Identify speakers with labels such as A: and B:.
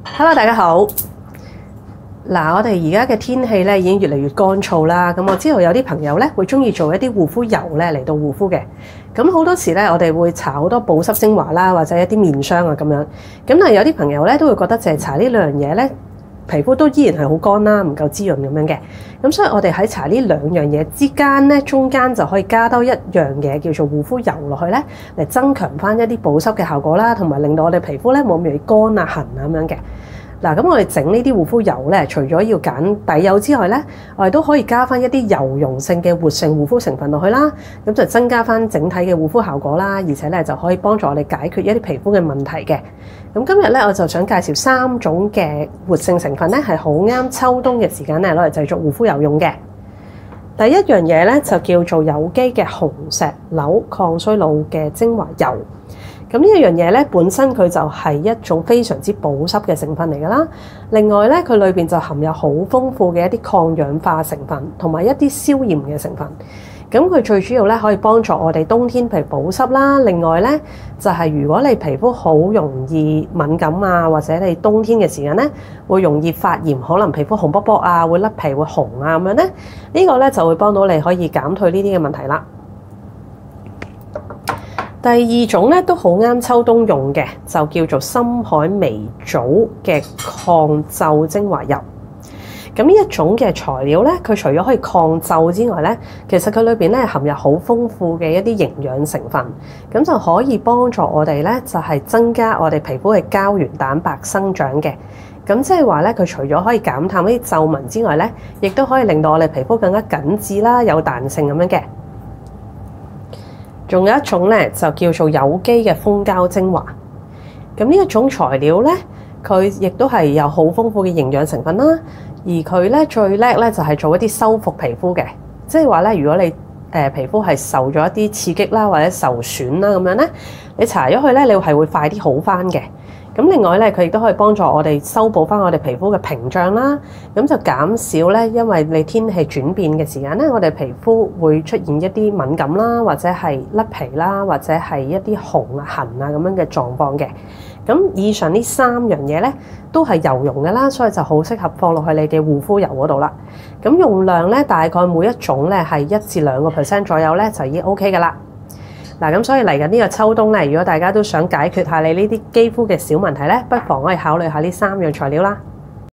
A: Hello，大家好。嗱，我哋而家嘅天氣咧已經越嚟越乾燥啦。咁我知道有啲朋友咧會中意做一啲護膚油咧嚟到護膚嘅。咁好多時咧，我哋會搽好多保濕精華啦，或者一啲面霜啊咁樣。咁但係有啲朋友咧都會覺得淨係搽呢兩樣嘢咧，皮膚都依然係好乾啦，唔夠滋潤咁樣嘅。咁所以我哋喺搽呢兩樣嘢之間咧，中間就可以加多一樣嘢叫做護膚油落去咧，嚟增強翻一啲保濕嘅效果啦，同埋令到我哋皮膚咧冇咁容易乾啊痕啊咁樣嘅。嗱，咁我哋整呢啲護膚油咧，除咗要揀底油之外咧，我哋都可以加翻一啲油溶性嘅活性護膚成分落去啦，咁就增加翻整體嘅護膚效果啦，而且咧就可以幫助我哋解決一啲皮膚嘅問題嘅。咁今日咧我就想介紹3種嘅活性成分咧，係好啱秋冬嘅時間咧攞嚟製作護膚油用嘅。第一樣嘢咧就叫做有機嘅紅石榴抗衰老嘅精華油。咁呢一樣嘢咧，本身佢就係一種非常之保濕嘅成分嚟㗎啦。另外咧，佢裏邊就含有好豐富嘅一啲抗氧化成分，同埋一啲消炎嘅成分。咁佢最主要咧可以幫助我哋冬天皮膚保濕啦。另外咧，就係如果你皮膚好容易敏感啊，或者你冬天嘅時間咧會容易發炎，可能皮膚紅卜卜啊，會甩皮會紅啊咁樣咧，呢個咧就會幫到你可以減退呢啲嘅問題啦。第二種咧都好啱秋冬用嘅，就叫做深海微藻嘅抗皺精華油。咁呢一種嘅材料咧，佢除咗可以抗皺之外咧，其實佢裏邊咧含有好豐富嘅一啲營養成分，咁就可以幫助我哋咧就係增加我哋皮膚嘅膠原蛋白生長嘅。咁即係話咧，佢除咗可以減淡呢啲皺紋之外咧，亦都可以令到我哋皮膚更加緊緻啦，有彈性咁樣嘅。仲有一種咧，就叫做有機嘅蜂膠精華。咁呢一種材料咧，佢亦都係有好豐富嘅營養成分啦。而佢咧最叻咧就係做一啲修復皮膚嘅，即係話咧，如果你皮膚係受咗一啲刺激啦，或者受損啦咁樣咧，你搽咗佢咧，你係會快啲好翻嘅。咁另外咧，佢亦都可以幫助我哋修補翻我哋皮膚嘅屏障啦，咁就減少咧，因為你天氣轉變嘅時間咧，我哋皮膚會出現一啲敏感啦，或者係甩皮啦，或者係一啲紅啊痕啊咁樣嘅狀況嘅。咁以上呢3樣嘢咧，都係油溶嘅啦，所以就好適合放落去你嘅護膚油嗰度啦。咁用量咧，大概每一種咧係1至2% 左右咧，就已經 OK 噶啦。嗱，咁所以嚟緊呢個秋冬咧，如果大家都想解決下你呢啲肌膚嘅小問題咧，不妨可以考慮下呢3樣材料啦。